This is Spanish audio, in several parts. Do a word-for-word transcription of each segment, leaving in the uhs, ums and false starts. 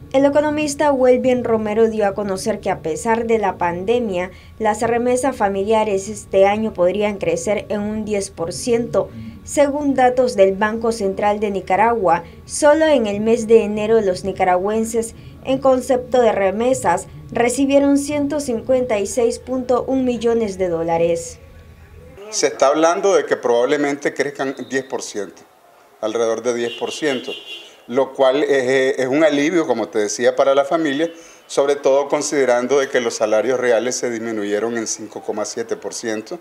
El economista Welvin Romero dio a conocer que a pesar de la pandemia, las remesas familiares este año podrían crecer en un diez por ciento. Según datos del Banco Central de Nicaragua, solo en el mes de enero los nicaragüenses, en concepto de remesas, recibieron ciento cincuenta y seis punto uno millones de dólares. Se está hablando de que probablemente crezcan diez por ciento, alrededor de diez por ciento. Lo cual es, es un alivio, como te decía, para la familia, sobre todo considerando de que los salarios reales se disminuyeron en cinco coma siete por ciento,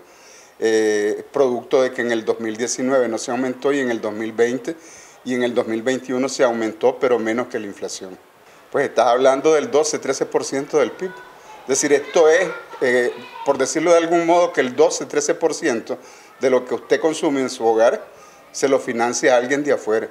eh, producto de que en el dos mil diecinueve no se aumentó y en el dos mil veinte y en el dos mil veintiuno se aumentó, pero menos que la inflación. Pues estás hablando del doce a trece por ciento del P I B. Es decir, esto es, eh, por decirlo de algún modo, que el doce a trece por ciento de lo que usted consume en su hogar se lo financia a alguien de afuera.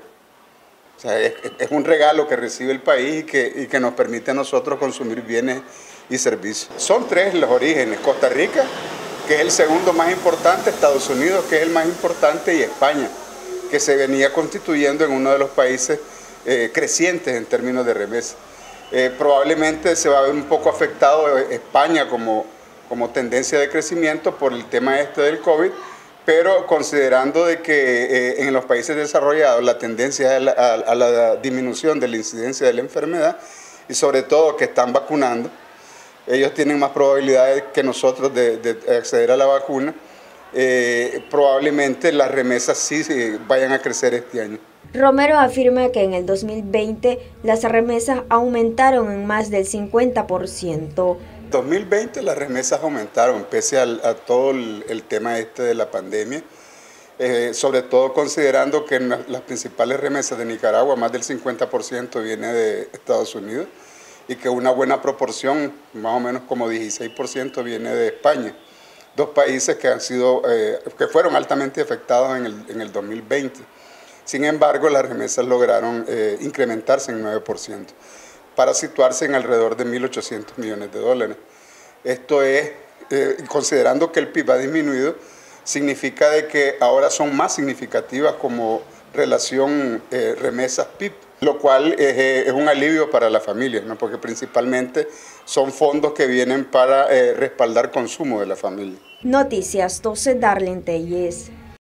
O sea, es, es un regalo que recibe el país y que, y que nos permite a nosotros consumir bienes y servicios. Son tres los orígenes: Costa Rica, que es el segundo más importante, Estados Unidos, que es el más importante, y España, que se venía constituyendo en uno de los países eh, crecientes en términos de remesas. Eh, probablemente se va a ver un poco afectado España como, como tendencia de crecimiento por el tema este del COVID, pero considerando de que eh, en los países desarrollados la tendencia es a la, a, a la disminución de la incidencia de la enfermedad y sobre todo que están vacunando, ellos tienen más probabilidades que nosotros de, de acceder a la vacuna, eh, probablemente las remesas sí, sí vayan a crecer este año. Romero afirma que en el dos mil veinte las remesas aumentaron en más del cincuenta por ciento. En dos mil veinte las remesas aumentaron pese al, a todo el, el tema este de la pandemia, eh, sobre todo considerando que en las principales remesas de Nicaragua más del cincuenta por ciento viene de Estados Unidos y que una buena proporción, más o menos como dieciséis por ciento, viene de España. Dos países que, han sido, eh, que fueron altamente afectados en el, en el dos mil veinte. Sin embargo, las remesas lograron eh, incrementarse en nueve por ciento para situarse en alrededor de mil ochocientos millones de dólares. Esto es, eh, considerando que el P I B ha disminuido, significa de que ahora son más significativas como relación eh, remesas-P I B, lo cual es, es un alivio para las familias, ¿no? Porque principalmente son fondos que vienen para eh, respaldar consumo de la familia. Noticias doce, Darlene Telles.